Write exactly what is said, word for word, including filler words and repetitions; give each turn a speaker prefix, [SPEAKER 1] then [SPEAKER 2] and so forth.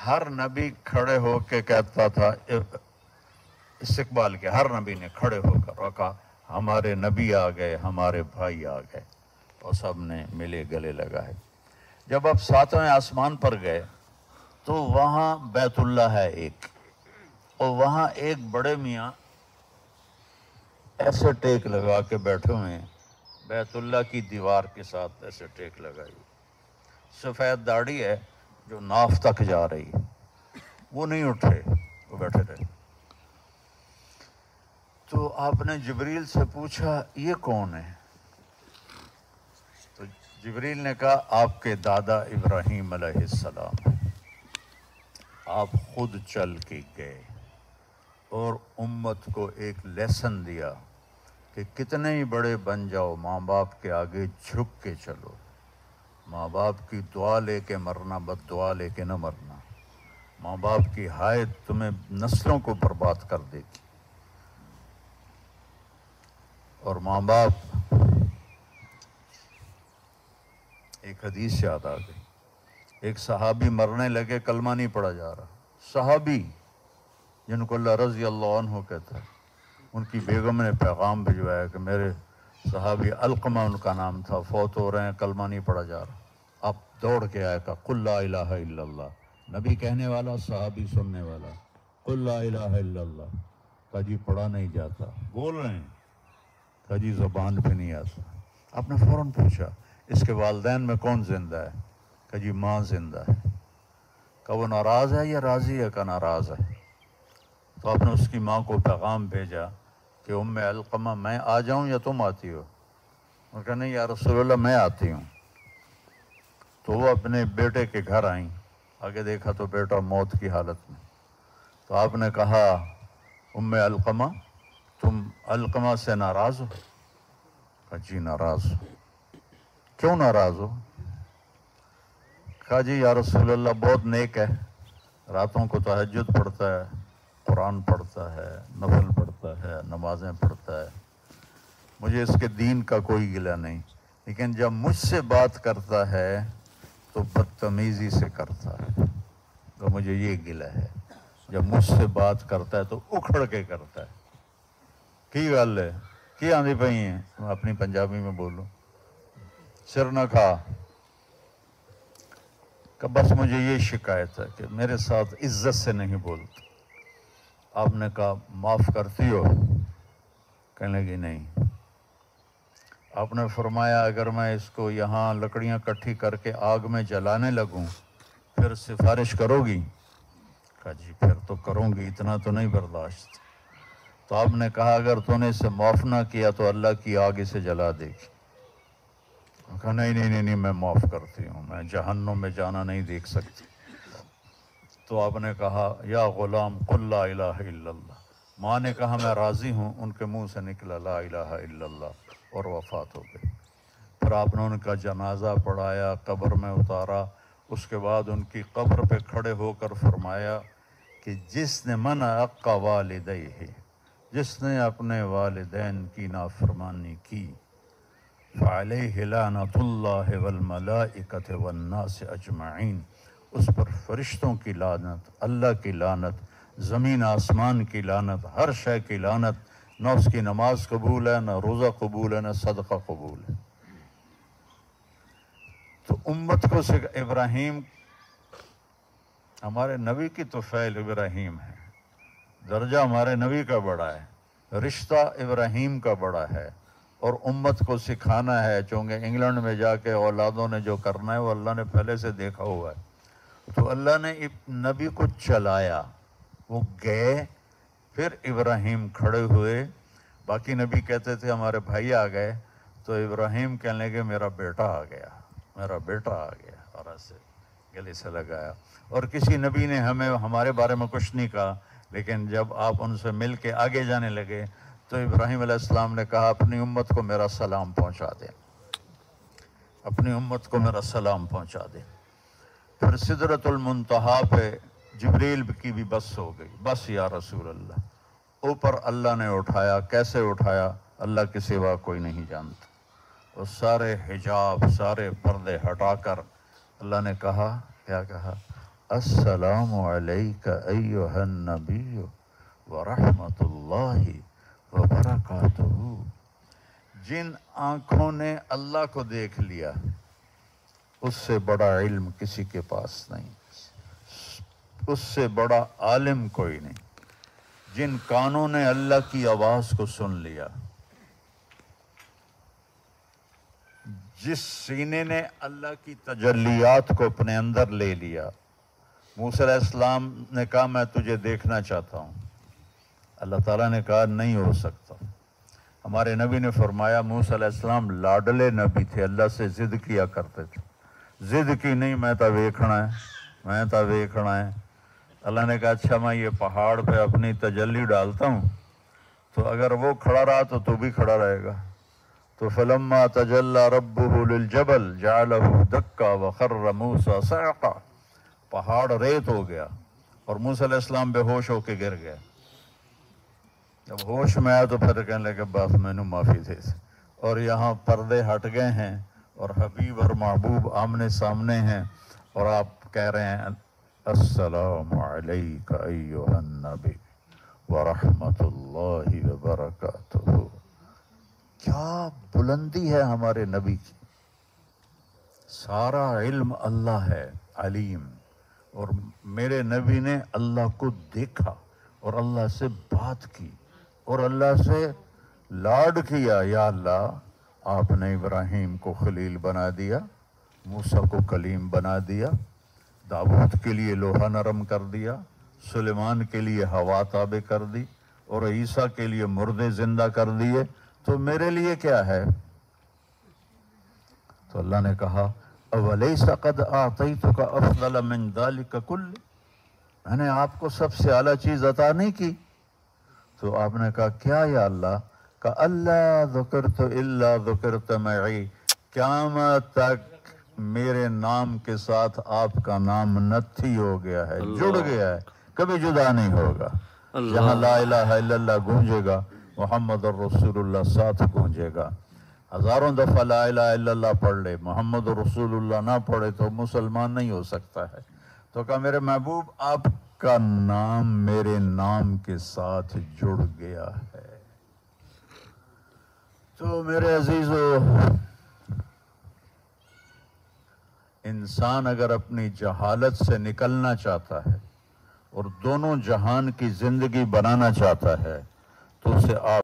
[SPEAKER 1] ہر نبی کھڑے ہو کے کہتا تھا، استقبال کیا، ہر نبی نے کھڑے ہو کر اور کہا ہمارے نبی آ گئے، ہمارے بھائی آ گئے، اور سب نے ملے گلے لگائے۔ جب آپ ساتویں آسمان پر گئے تو وہاں بیت اللہ ہے ایک، اور وہاں ایک بڑے میاں ایسے ٹیک لگا کے بیٹھے ہوئے ہیں، بیت اللہ کی دیوار کے ساتھ ایسے ٹیک لگائی، سفید داڑھی ہے جو ناف تک جا رہی ہے، وہ نہیں اٹھے، وہ بیٹھے رہے۔ تو آپ نے جبریل سے پوچھا یہ کون ہے؟ تو جبریل نے کہا آپ کے دادا ابراہیم علیہ السلام، آپ خود چل کے گئے اور امت کو ایک لیسن دیا کہ کتنے ہی بڑے بن جاؤ، ماں باپ کے آگے جھک کے چلو، ماں باپ کی دعا لے کے مرنا، بد دعا لے کے نہ مرنا، ماں باپ کی حائط تمہیں نسلوں کو برباد کر دے گی۔ اور ماں باپ، ایک حدیث یاد آ گئی، ایک صحابی مرنے لگے، کلمہ نہیں پڑھا جا رہا، صحابی جن کو اللہ رضی اللہ عنہ کہتا ہے، ان کی بیگم نے پیغام بھجوایا کہ میرے صحابی علقمہ ان کا نام تھا، فوت ہو رہے ہیں، کلمہ نہیں پڑھا جا رہا۔ آپ دوڑ کے آئے، کہا قل لا الہ الا اللہ، نبی کہنے والا، صحابی سننے والا، قل لا الہ الا اللہ، کہا جی پڑھا نہیں جاتا، بول رہے ہیں، کہا جی زبان پہ نہیں آتا۔ آپ نے فوراً پوچھا اس کے والدین میں کون زندہ ہے؟ کہا جی ماں زندہ ہے۔ کہا وہ ناراض ہے یا راضی ہے؟ کہا ناراض ہے۔ تو آپ نے اس کی ماں کو پیغام بھیجا کہ ام علقمہ میں آ جاؤں یا تم آتی ہو؟ انہوں نے کہا نہیں یا رسول اللہ میں آتی ہوں۔ تو وہ اپنے بیٹے کے گھر آئیں، آگے دیکھا تو بیٹا موت کی حالت میں۔ تو آپ نے کہا ام علقمہ تم علقمہ سے ناراض ہو؟ کہا جی ناراض ہو۔ کیوں ناراض ہو؟ کہا جی یا رسول اللہ بہت نیک ہے، راتوں کو تہجد پڑھتا ہے، قرآن پڑھتا ہے، نفل پڑھتا ہے، نمازیں پڑھتا ہے، مجھے اس کے دین کا کوئی گلہ نہیں، لیکن جب مجھ سے بات کرتا ہے تو بدتمیزی سے کرتا ہے، تو مجھے یہ گلہ ہے، جب مجھ سے بات کرتا ہے تو اکھڑ کے کرتا ہے۔ کی گل ہے کی آندھی پئی ہیں، میں اپنی پنجابی میں بولوں، سر نہ کھا، کہ بس مجھے یہ شکایت ہے کہ میرے ساتھ عزت سے نہیں بولتا۔ آپ نے کہا معاف کرتی ہو؟ کہنے لگی نہیں۔ آپ نے فرمایا اگر میں اس کو یہاں لکڑیاں کٹھی کر کے آگ میں جلانے لگوں پھر سفارش کرو گی؟ کہا جی پھر تو کروں گی، اتنا تو نہیں برداشت۔ تو آپ نے کہا اگر تو نے اسے معاف نہ کیا تو اللہ کی آگ اسے جلا دے گی۔ کہا نہیں نہیں نہیں نہیں میں معاف کرتی ہوں، میں جہنم میں جانا نہیں دیکھ سکتی۔ تو آپ نے کہا یا غلام قل لا الہ الا اللہ، ماں نے کہا میں راضی ہوں، ان کے منہ سے نکلا لا الہ الا اللہ اور وفات ہو گئی۔ پھر آپ نے ان کا جنازہ پڑھایا، قبر میں اتارا، اس کے بعد ان کی قبر پہ کھڑے ہو کر فرمایا کہ جس نے من عق والدیہ، جس نے اپنے والدین کی نافرمانی کی، فعلیہ لعنۃ اللہ والملائکۃ والناس اجمعین، اس پر فرشتوں کی لعنت، اللہ کی لعنت، زمین آسمان کی لعنت، ہر شے کی لعنت، نہ اس کی نماز قبول ہے، نہ روزہ قبول ہے، نہ صدقہ قبول ہے۔ تو امت کو سکھ ابراہیم، ہمارے نبی کی تو فعل ابراہیم ہے، درجہ ہمارے نبی کا بڑا ہے، رشتہ ابراہیم کا بڑا ہے، اور امت کو سکھانا ہے، چونکہ انگلینڈ میں جا کے اولادوں نے جو کرنا ہے وہ اللہ نے پہلے سے دیکھا ہوا ہے۔ تو اللہ نے نبی کو چلایا، وہ گئے، پھر ابراہیم کھڑے ہوئے، باقی نبی کہتے تھے ہمارے بھائی آ گئے، تو ابراہیم کہنے لگے میرا بیٹا آ گیا، میرا بیٹا آ گیا، اور ایسے گلے سے لگایا۔ اور کسی نبی نے ہمیں ہمارے بارے میں کچھ نہیں کہا، لیکن جب آپ ان سے مل کے آگے جانے لگے تو ابراہیم علیہ السلام نے کہا اپنی امت کو میرا سلام پہنچا دیں، اپنی امت کو میرا سلام پہنچا دیں۔ پھر سدرۃ المنتہا پہ جبریل کی بھی بس ہو گئی، بس یا رسول اللہ، اوپر اللہ نے اٹھایا، کیسے اٹھایا اللہ کے سوا کوئی نہیں جانتا، اور سارے حجاب، سارے پردے ہٹا کر اللہ نے کہا، کیا کہا، السلام علیک ایھا النبی ورحمۃ اللہ وبرکاتہ۔ جن آنکھوں نے اللہ کو دیکھ لیا اس سے بڑا علم کسی کے پاس نہیں، اس سے بڑا عالم کوئی نہیں۔ جن کانوں نے اللہ کی آواز کو سن لیا، جس سینے نے اللہ کی تجلیات کو اپنے اندر لے لیا۔ موسیٰ علیہ السلام نے کہا میں تجھے دیکھنا چاہتا ہوں، اللہ تعالیٰ نے کہا نہیں ہو سکتا۔ ہمارے نبی نے فرمایا موسیٰ علیہ السلام لاڈلے نبی تھے، اللہ سے ضد کیا کرتے تھے، ضد کی نہیں میں تا ویکھنا ہے، میں تا ویکھنا ہے۔ اللہ نے کہا اچھا میں یہ پہاڑ پہ اپنی تجلی ڈالتا ہوں تو اگر وہ کھڑا رہا تو تو بھی کھڑا رہے گا۔ تو فلما تجلی ربہ للجبل جعلہ دکا وخر موسیٰ صعقا، پہاڑ ریت ہو گیا اور موسیٰ علیہ السلام بے ہوش ہو کے گر گئے۔ جب ہوش میں آیا تو پھر کہنے لگے بس میں نے معافی دے دی، اور یہاں پردے ہٹ گئے ہیں اور حبیب اور محبوب آمنے سامنے ہیں، اور آپ کہہ رہے ہیں السلام علیک ایھا النبی ورحمۃ اللہ وبرکاتہ۔ کیا بلندی ہے ہمارے نبی کی، سارا علم اللہ ہے علیم، اور میرے نبی نے اللہ کو دیکھا اور اللہ سے بات کی اور اللہ سے لاڈ کیا۔ یا اللہ آپ نے ابراہیم کو خلیل بنا دیا، موسیٰ کو کلیم بنا دیا، داؤد کے لیے لوہا نرم کر دیا، سلیمان کے لیے ہوا تابع کر دی، اور عیسیٰ کے لیے مردے زندہ کر دیے، تو میرے لیے کیا ہے؟ تو اللہ نے کہا اولیس قد اعطیتک افضل من ذلک کل، میں نے آپ کو سب سے اعلیٰ چیز عطا نہیں کی؟ تو آپ نے کہا کیا یا اللہ؟ کہ اللہ ذکرت الا ذکرت معی، قیامت تک میرے نام کے ساتھ آپ کا نام نتھی ہو گیا ہے، جڑ گیا ہے، کبھی جدا نہیں ہوگا۔ جہاں لا الہ الا اللہ گونجے گا محمد الرسول اللہ ساتھ گونجے گا۔ ہزاروں دفعہ لا الہ الا اللہ پڑھ لے، محمد رسول اللہ نہ پڑھے تو مسلمان نہیں ہو سکتا ہے۔ تو کہا میرے محبوب آپ کا نام میرے نام کے ساتھ جڑ گیا ہے۔ تو میرے عزیزو، انسان اگر اپنی جہالت سے نکلنا چاہتا ہے اور دونوں جہان کی زندگی بنانا چاہتا ہے تو اسے آپ